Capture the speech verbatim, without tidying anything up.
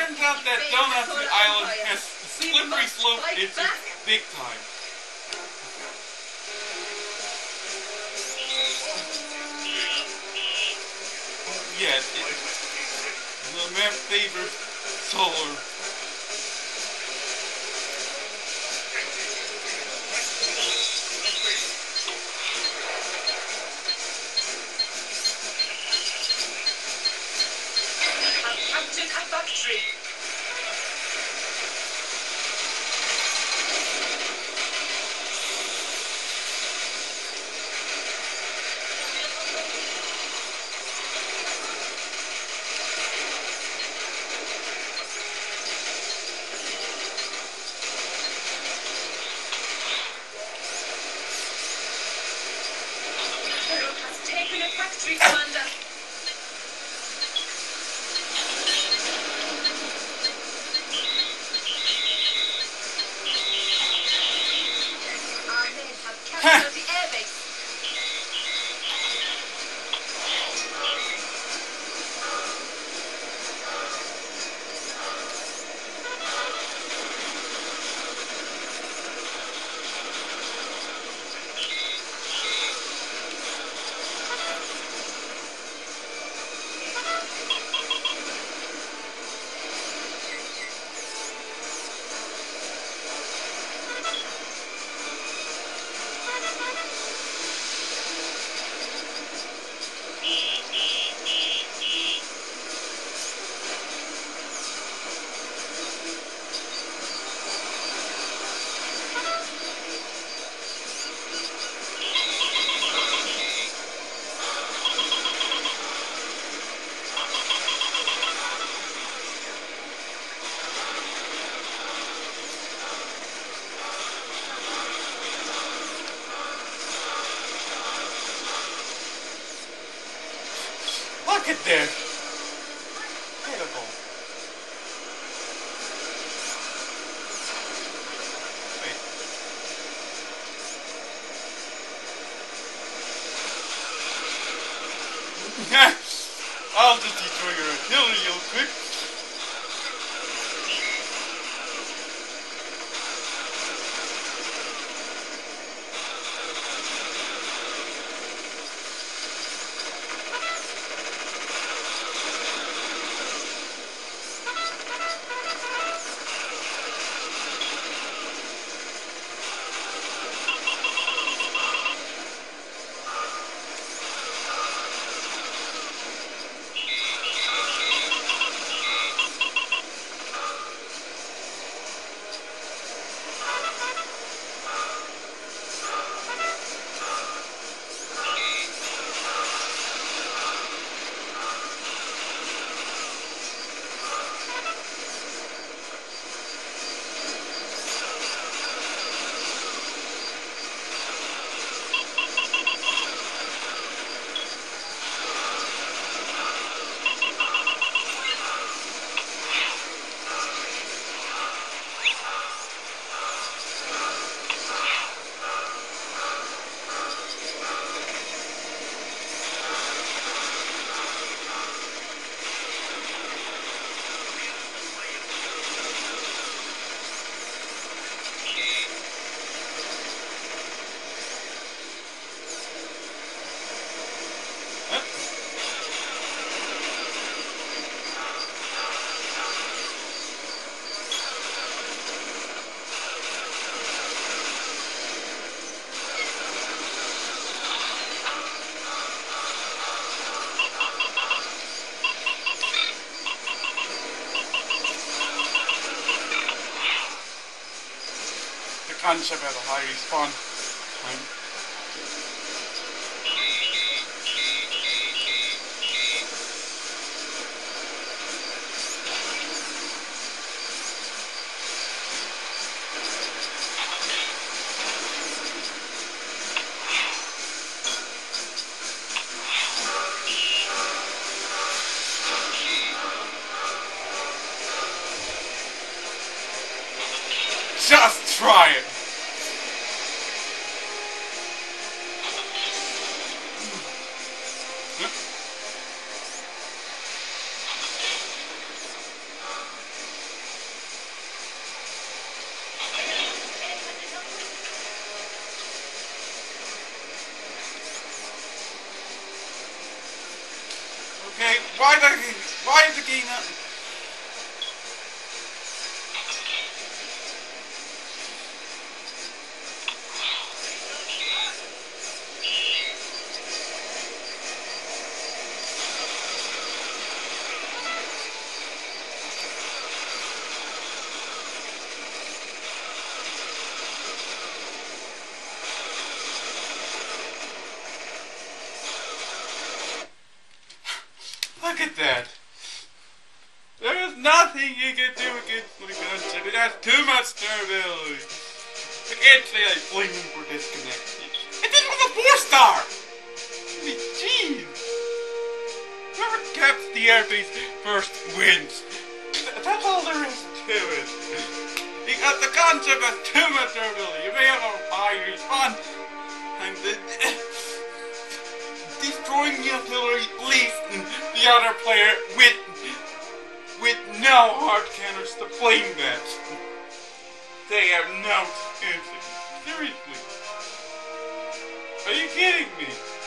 turns out that Donut Island has slippery slope issues big time. Yes, it, the map favors solar. Captain a factory. Pharaoh has taken a factory, Commander. Our men have captured the airbase. Look at this! Pitiful. Wait. I'll just destroy your artillery real quick. Gunship has a high respawn time. Just try it! game? Why the why is the game not? Look at that. There is nothing you can do against my gunship. It has too much durability. I can't say I blame him for disconnecting. And this was a four star! I mean, jeez. Whoever caps the airbase first wins. That's all there is to it. Because the gunship has too much durability. You may have a high respawn. And the... destroying the artillery leaves the other player with with no hard counters to flame vets. They have no chance. Seriously. Are you kidding me?